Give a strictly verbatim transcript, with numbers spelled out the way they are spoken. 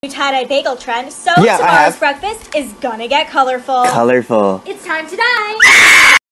tie-dye bagel trend, so Yeah, I tomorrow's have. breakfast is gonna get colorful. Colorful. It's time to dye.